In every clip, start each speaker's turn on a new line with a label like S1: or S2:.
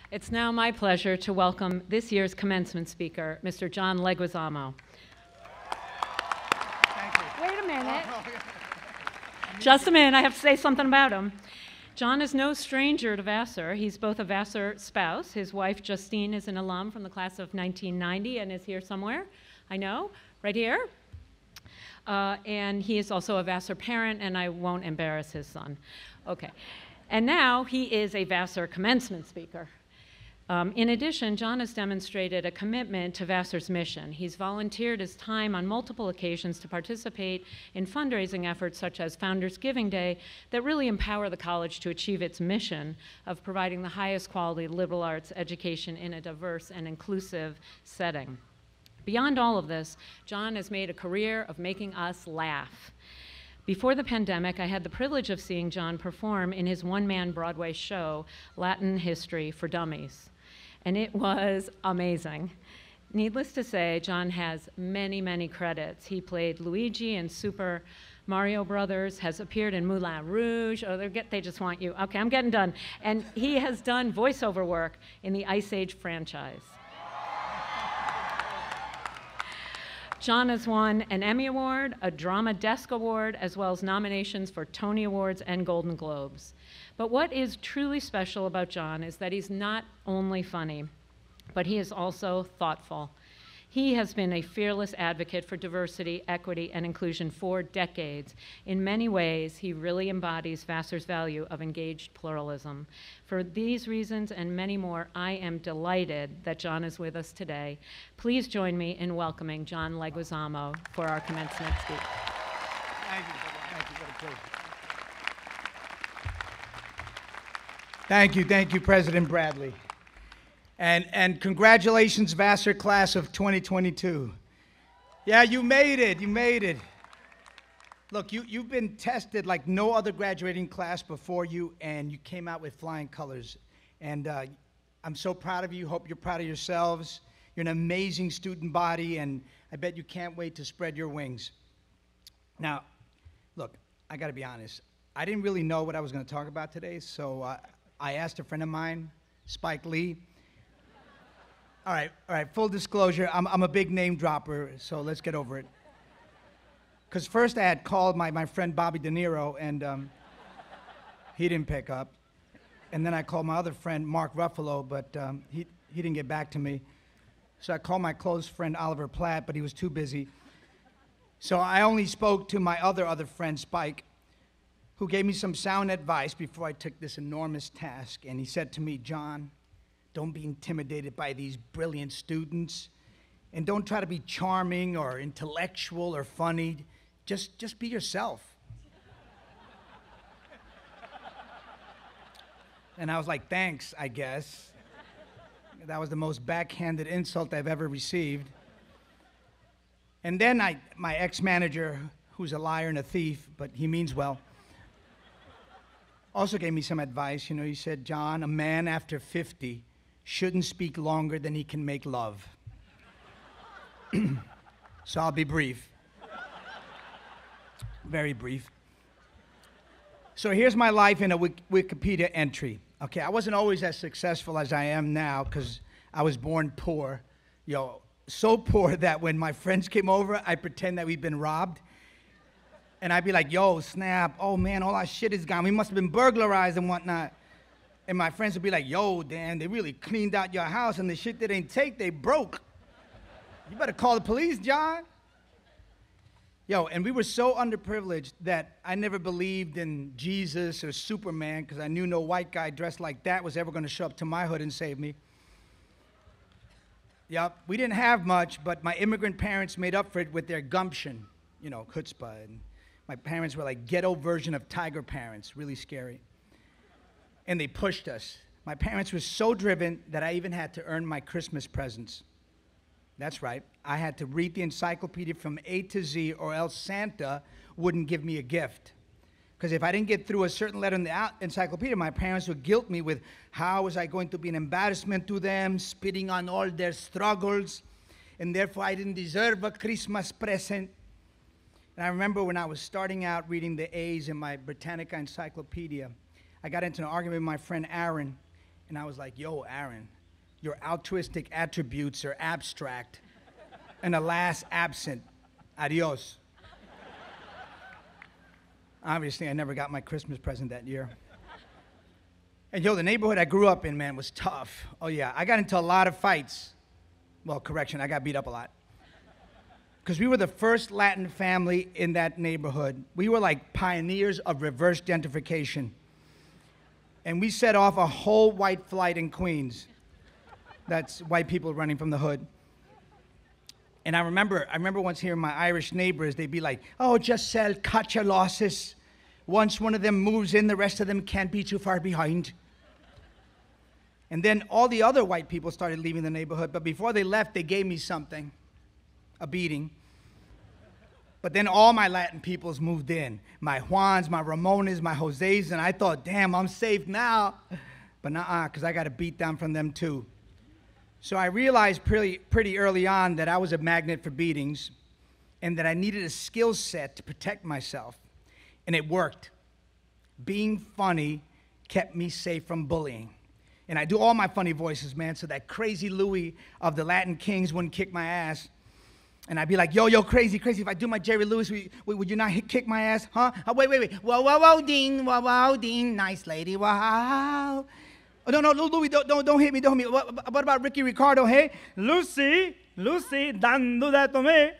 S1: It's now my pleasure to welcome this year's commencement speaker, Mr. John Leguizamo.
S2: Thank you.
S1: Wait a minute. Just a minute, I have to say something about him. John is no stranger to Vassar. He's both a Vassar spouse. His wife, Justine, is an alum from the class of 1990 and is here somewhere, I know, right here. And he is also a Vassar parent, and I won't embarrass his son. Okay. And now he is a Vassar commencement speaker. In addition, John has demonstrated a commitment to Vassar's mission. He's volunteered his time on multiple occasions to participate in fundraising efforts such as Founders Giving Day that really empower the college to achieve its mission of providing the highest quality liberal arts education in a diverse and inclusive setting. Beyond all of this, John has made a career of making us laugh. Before the pandemic, I had the privilege of seeing John perform in his one-man Broadway show, Latin History for Dummies. And it was amazing. Needless to say, John has many, many credits. He played Luigi in Super Mario Brothers, has appeared in Moulin Rouge. Oh, they just want you. Okay, I'm getting done. And he has done voiceover work in the Ice Age franchise. John has won an Emmy Award, a Drama Desk Award, as well as nominations for Tony Awards and Golden Globes. But what is truly special about John is that he's not only funny, but he is also thoughtful. He has been a fearless advocate for diversity, equity, and inclusion for decades. In many ways, he really embodies Vassar's value of engaged pluralism. For these reasons and many more, I am delighted that John is with us today. Please join me in welcoming John Leguizamo for our commencement speech.
S2: Thank you. Thank you. What a pleasure. Thank you, President Bradley. And congratulations, Vassar class of 2022. Yeah, you made it. Look, you've been tested like no other graduating class before you, and you came out with flying colors. And I'm so proud of you. Hope you're proud of yourselves. You're an amazing student body, and I bet you can't wait to spread your wings. Now, look, I got to be honest. I didn't really know what I was going to talk about today, so I asked a friend of mine, Spike Lee. All right, full disclosure, I'm a big name dropper, so let's get over it. Because first I had called my friend Bobby De Niro, and he didn't pick up. And then I called my other friend, Mark Ruffalo, but he didn't get back to me. So I called my close friend, Oliver Platt, but he was too busy. So I only spoke to my other friend, Spike, who gave me some sound advice before I took this enormous task. And he said to me, John, don't be intimidated by these brilliant students, and don't try to be charming or intellectual or funny. Just be yourself. And I was like, thanks, I guess. That was the most backhanded insult I've ever received. And then my ex-manager, who's a liar and a thief, but he means well, also gave me some advice. You know, he said, John, a man after 50 shouldn't speak longer than he can make love. So I'll be brief. Very brief. So here's my life in a Wikipedia entry. Okay, I wasn't always as successful as I am now because I was born poor. So poor that when my friends came over, I'd pretend that we'd been robbed. And I'd be like, yo, snap, oh man, all our shit is gone. We must have been burglarized and whatnot. And my friends would be like, yo, Dan, they really cleaned out your house, and the shit they didn't take, they broke. You better call the police, John. And we were so underprivileged that I never believed in Jesus or Superman because I knew no white guy dressed like that was ever going to show up to my hood and save me. We didn't have much, but my immigrant parents made up for it with their gumption, chutzpah. And my parents were like ghetto version of tiger parents, really scary. And they pushed us. My parents were so driven that I even had to earn my Christmas presents. That's right. I had to read the encyclopedia from A to Z, or else Santa wouldn't give me a gift. Because if I didn't get through a certain letter in the encyclopedia, my parents would guilt me with how was I going to be an embarrassment to them, spitting on all their struggles, and therefore I didn't deserve a Christmas present. And I remember when I was starting out reading the A's in my Britannica encyclopedia, I got into an argument with my friend Aaron, And I was like, yo, Aaron, your altruistic attributes are abstract and alas, absent. Adios. Obviously, I never got my Christmas present that year. And yo, the neighborhood I grew up in, man, was tough. Oh yeah, I got into a lot of fights. Well, correction, I got beat up a lot. Because we were the first Latin family in that neighborhood. We were like pioneers of reverse gentrification. And we set off a whole white flight in Queens. That's white people running from the hood. And I remember once hearing my Irish neighbors, they'd be like, oh, just sell, cut your losses. Once one of them moves in, the rest of them can't be too far behind. And then all the other white people started leaving the neighborhood, but before they left, they gave me something, a beating. But then all my Latin peoples moved in. My Juans, my Ramones, my Jose's, and I thought, damn, I'm safe now. But nuh-uh, because I got a beat down from them too. So I realized pretty early on that I was a magnet for beatings and that I needed a skill set to protect myself. And it worked. Being funny kept me safe from bullying. And I do all my funny voices, man, so that crazy Louis of the Latin Kings wouldn't kick my ass. And I'd be like, yo, crazy, if I do my Jerry Lewis, would you not kick my ass? Huh? Oh, wait. Whoa, ding, nice lady, wow. Oh, no, Louis, don't hit me, don't hit me. What about Ricky Ricardo, hey? Lucy, dando that to me.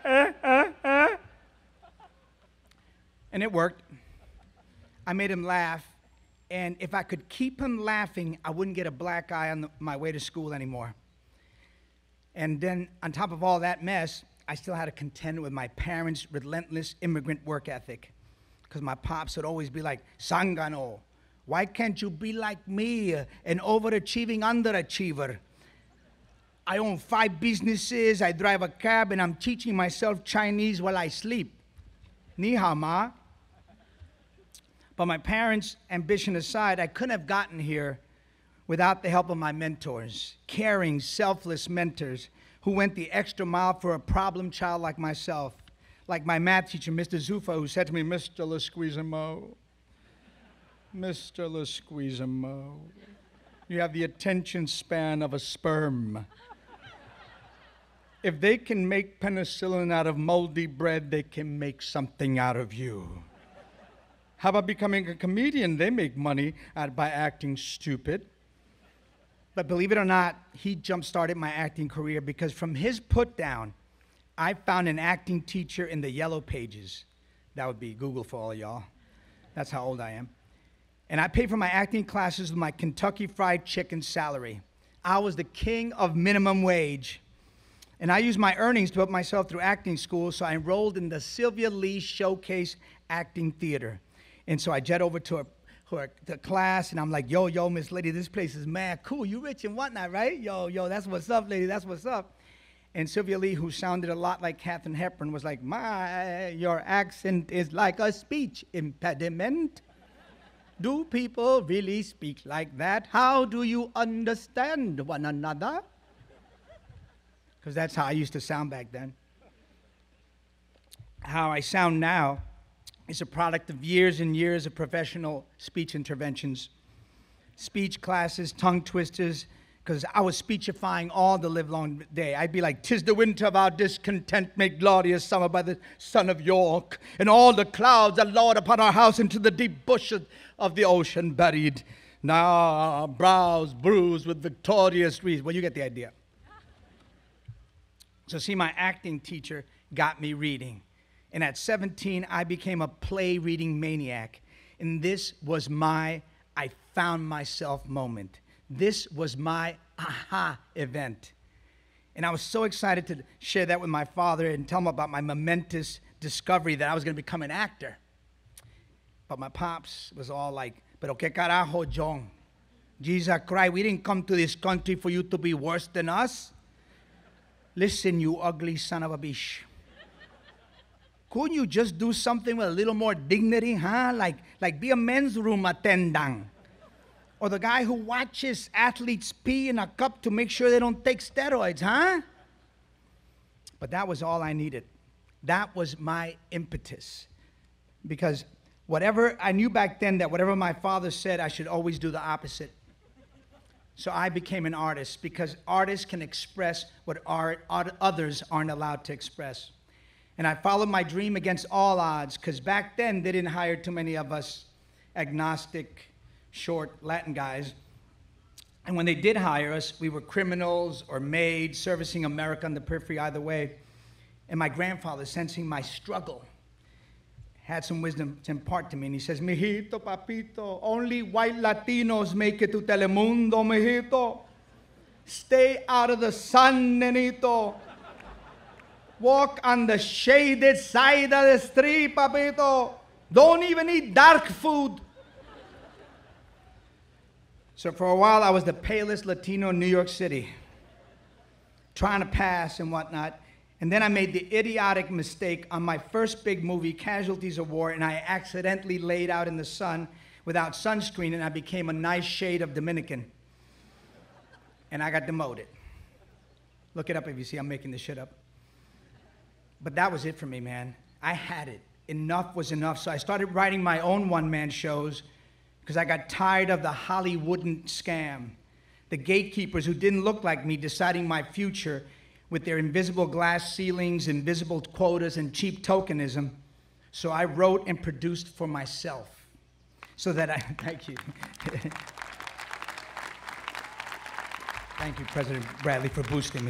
S2: And it worked. I made him laugh. And if I could keep him laughing, I wouldn't get a black eye on my way to school anymore. And then, on top of all that mess, I still had to contend with my parents' relentless immigrant work ethic. Because my pops would always be like, Sangano, why can't you be like me, an overachieving underachiever? I own 5 businesses, I drive a cab, and I'm teaching myself Chinese while I sleep. Ni hao, ma. But my parents' ambition aside, I couldn't have gotten here without the help of my mentors, caring, selfless mentors who went the extra mile for a problem child like myself, like my math teacher, Mr. Zufa, who said to me, Mr. Leguizamo, you have the attention span of a sperm. If they can make penicillin out of moldy bread, they can make something out of you. How about becoming a comedian? They make money by acting stupid. But believe it or not, he jump-started my acting career because from his put-down, I found an acting teacher in the Yellow Pages. That would be Google for all of y'all. That's how old I am. And I paid for my acting classes with my Kentucky Fried Chicken salary. I was the king of minimum wage. And I used my earnings to help myself through acting school, so I enrolled in the Sylvia Lee Showcase Acting Theater. And so I jet over to the class, and I'm like, yo, Miss Lady, this place is mad cool. You rich and whatnot, right? Yo, that's what's up, lady, that's what's up. And Sylvia Lee, who sounded a lot like Katharine Hepburn, was like, your accent is like a speech impediment. Do people really speak like that? How do you understand one another? Because that's how I used to sound back then. How I sound now is a product of years and years of professional speech interventions, speech classes, tongue twisters, because I was speechifying all the livelong day. I'd be like, 'tis the winter of our discontent, made glorious summer by the son of York, and all the clouds are lowered upon our house into the deep bushes of the ocean buried. Now our brows bruised with victorious wreaths. Well, you get the idea. So see, my acting teacher got me reading. And at 17, I became a play-reading maniac. And this was my I found myself moment. This was my aha event. And I was so excited to share that with my father and tell him about my momentous discovery that I was going to become an actor. But my pops was all like, pero que carajo, John? Jesus Christ, we didn't come to this country for you to be worse than us. Listen, you ugly son of a bitch. Couldn't you just do something with a little more dignity, huh? Like be a men's room attendant. Or the guy who watches athletes pee in a cup to make sure they don't take steroids, huh? But that was all I needed. That was my impetus. Because I knew back then that whatever my father said, I should always do the opposite. So I became an artist because artists can express what others aren't allowed to express. And I followed my dream against all odds because back then they didn't hire too many of us agnostic, short Latin guys. And when they did hire us, we were criminals or maids servicing America on the periphery either way. And my grandfather, sensing my struggle, had some wisdom to impart to me. And he says, "Mijito, papito, only white Latinos make it to Telemundo, mijito. Stay out of the sun, nenito. Walk on the shaded side of the street, papito. Don't even eat dark food." So for a while, I was the palest Latino in New York City, trying to pass and whatnot. And then I made the idiotic mistake on my first big movie, Casualties of War, and I accidentally laid out in the sun without sunscreen, and I became a nice shade of Dominican. And I got demoted. Look it up if you see I'm making this shit up. But that was it for me, man. I had it. Enough was enough. So I started writing my own one-man shows because I got tired of the Hollywooden scam. The gatekeepers who didn't look like me deciding my future with their invisible glass ceilings, invisible quotas, and cheap tokenism. So I wrote and produced for myself. So that I, thank you. Thank you, President Bradley, for boosting me.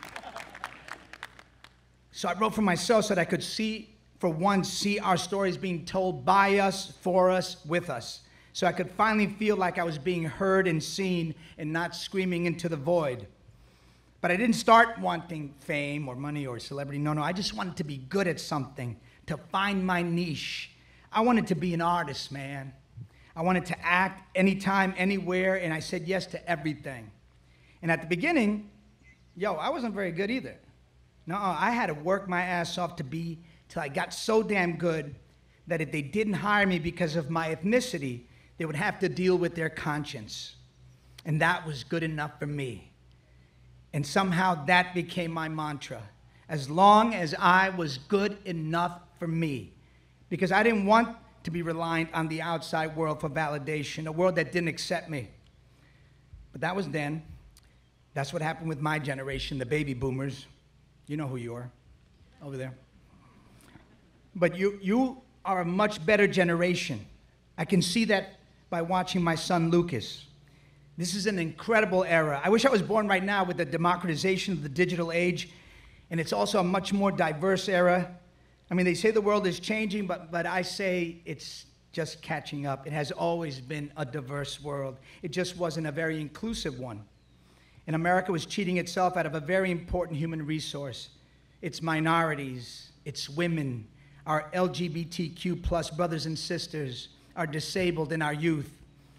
S2: So I wrote for myself so that I could see our stories being told by us, for us, with us. So I could finally feel like I was being heard and seen and not screaming into the void. But I didn't start wanting fame or money or celebrity. No, I just wanted to be good at something, to find my niche. I wanted to be an artist, man. I wanted to act anytime, anywhere, and I said yes to everything. And at the beginning, I wasn't very good either. No, I had to work my ass off till I got so damn good that if they didn't hire me because of my ethnicity, they would have to deal with their conscience. And that was good enough for me. And somehow that became my mantra. As long as I was good enough for me. Because I didn't want to be reliant on the outside world for validation, a world that didn't accept me. But that was then. That's what happened with my generation, the baby boomers. You know who you are, over there. But you are a much better generation. I can see that by watching my son, Lucas. This is an incredible era. I wish I was born right now with the democratization of the digital age, and it's also a much more diverse era. I mean, they say the world is changing, but I say it's just catching up. It has always been a diverse world. It just wasn't a very inclusive one. And America was cheating itself out of a very important human resource. Its minorities, its women, our LGBTQ plus brothers and sisters, our disabled, and our youth.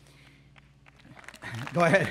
S2: Go ahead.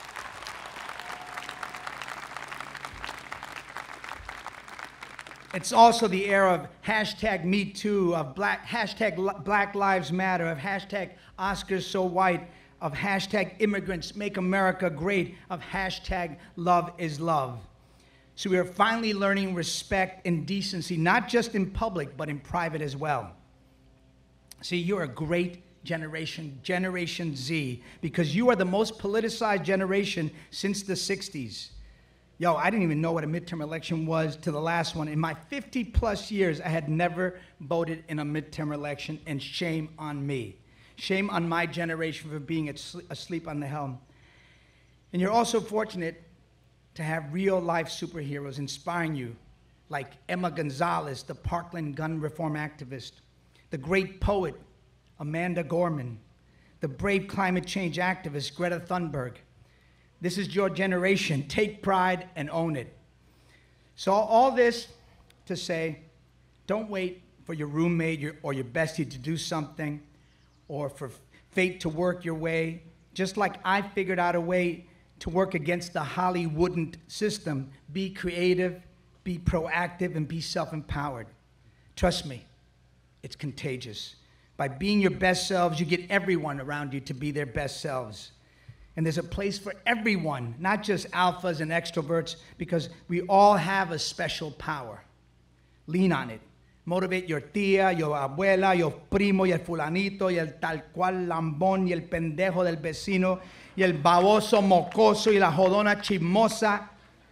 S2: It's also the era of hashtag Me Too, of hashtag Black Lives Matter, of hashtag Oscars So White, of hashtag Immigrants Make America Great, of hashtag Love is Love. So we are finally learning respect and decency, not just in public, but in private as well. See, you're a great generation, Generation Z, because you are the most politicized generation since the 60s. I didn't even know what a midterm election was till the last one. In my 50-plus years, I had never voted in a midterm election, and shame on me. Shame on my generation for being asleep on the helm. And you're also fortunate to have real-life superheroes inspiring you, like Emma Gonzalez, the Parkland gun reform activist, the great poet, Amanda Gorman, the brave climate change activist, Greta Thunberg. This is your generation. Take pride and own it. So all this to say, don't wait for your roommate or your bestie to do something, or for fate to work your way. Just like I figured out a way to work against the Hollywooden system, be creative, be proactive, and be self-empowered. Trust me, it's contagious. By being your best selves, you get everyone around you to be their best selves. And there's a place for everyone, not just alphas and extroverts, because we all have a special power. Lean on it. Motivate your tía, your abuela, your primo, y el fulanito, y el tal cual lambón, y el pendejo del vecino, y el baboso mocoso, y la jodona chismosa.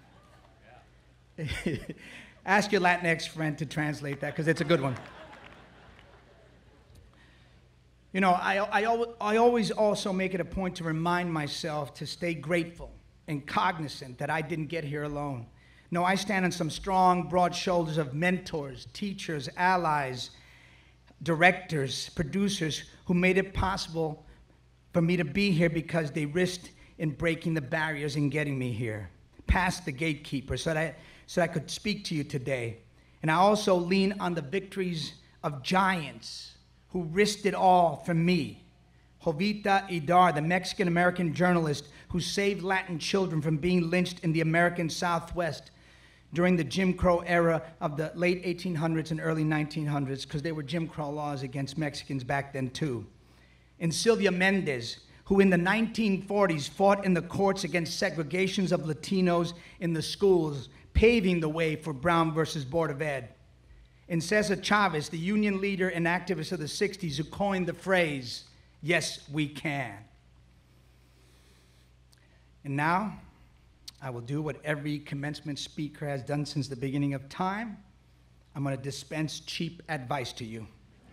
S2: Ask your Latinx friend to translate that, because it's a good one. You know, I always also make it a point to remind myself to stay grateful and cognizant that I didn't get here alone. No, I stand on some strong, broad shoulders of mentors, teachers, allies, directors, producers who made it possible for me to be here because they risked in breaking the barriers and getting me here, past the gatekeeper, so that I could speak to you today. And I also lean on the victories of giants who risked it all for me. Jovita Idar, the Mexican-American journalist who saved Latin children from being lynched in the American Southwest during the Jim Crow era of the late 1800s and early 1900s, because there were Jim Crow laws against Mexicans back then too. And Sylvia Mendez, who in the 1940s fought in the courts against segregations of Latinos in the schools, paving the way for Brown versus Board of Ed. And Cesar Chavez, the union leader and activist of the 60s, who coined the phrase, "Yes, we can." And now, I will do what every commencement speaker has done since the beginning of time. I'm going to dispense cheap advice to you.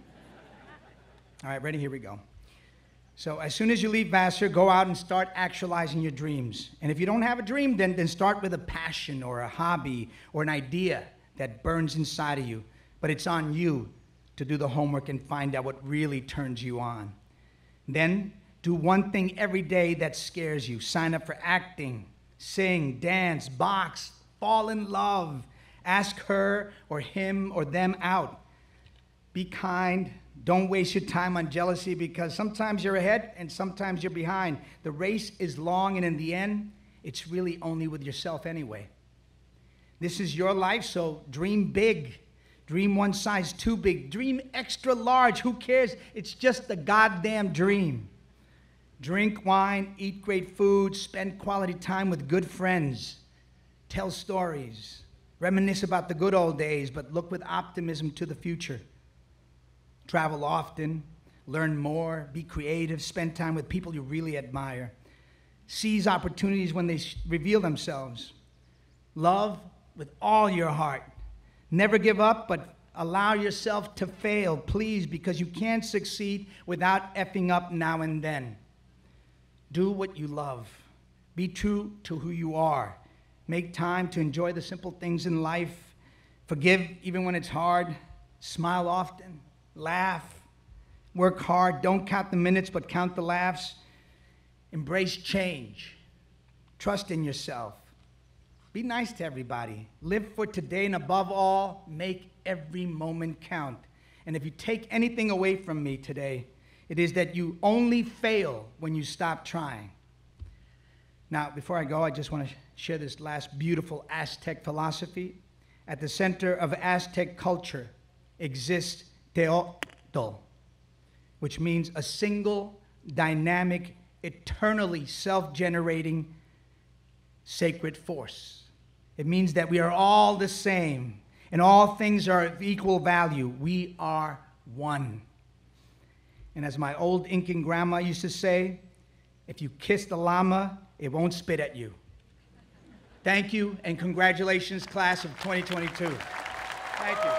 S2: All right, ready? Here we go. So as soon as you leave Vassar, go out and start actualizing your dreams. And if you don't have a dream, then start with a passion or a hobby or an idea that burns inside of you. But it's on you to do the homework and find out what really turns you on. Then do one thing every day that scares you. Sign up for acting, sing, dance, box, fall in love. Ask her or him or them out. Be kind. Don't waste your time on jealousy, because sometimes you're ahead and sometimes you're behind. The race is long, and in the end, it's really only with yourself anyway. This is your life, so dream big. Dream one size too big. Dream extra large. Who cares? It's just a goddamn dream. Drink wine, eat great food, spend quality time with good friends, tell stories, reminisce about the good old days, but look with optimism to the future. Travel often, learn more, be creative, spend time with people you really admire. Seize opportunities when they reveal themselves. Love with all your heart. Never give up, but allow yourself to fail, please, because you can't succeed without effing up now and then. Do what you love. Be true to who you are. Make time to enjoy the simple things in life. Forgive even when it's hard. Smile often. Laugh. Work hard. Don't count the minutes, but count the laughs. Embrace change. Trust in yourself. Be nice to everybody. Live for today, and above all, make every moment count. And if you take anything away from me today, it is that you only fail when you stop trying. Now, before I go, I just want to share this last beautiful Aztec philosophy. At the center of Aztec culture exists Teotl, which means a single, dynamic, eternally self-generating sacred force. It means that we are all the same, and all things are of equal value. We are one. And as my old Incan grandma used to say, if you kiss the llama, it won't spit at you. Thank you, and congratulations, class of 2022. Thank you.